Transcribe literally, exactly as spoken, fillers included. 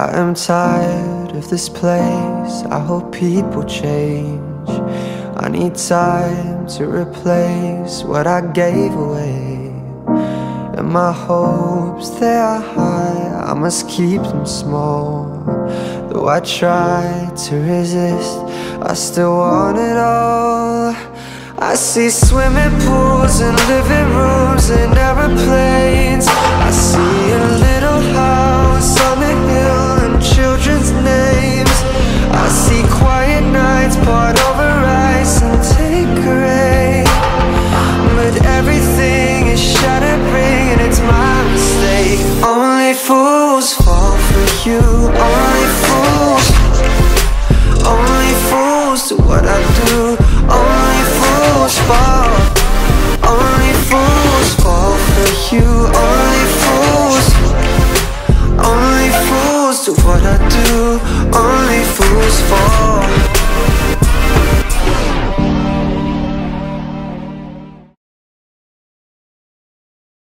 I am tired of this place, I hope people change. I need time to replace what I gave away. And my hopes, they are high, I must keep them small. Though I try to resist, I still want it all. I see swimming pools and living rooms and aeroplanes. I see a little house on the hill and children's names. I see quiet nights poured over ice and Tanqueray. But everything is shattering and it's my mistake. Only fools fall for you, only fools. Only fools do what I do, only fools fall. Only fools fall for you, only fools. Only fools do what I do, only fools fall.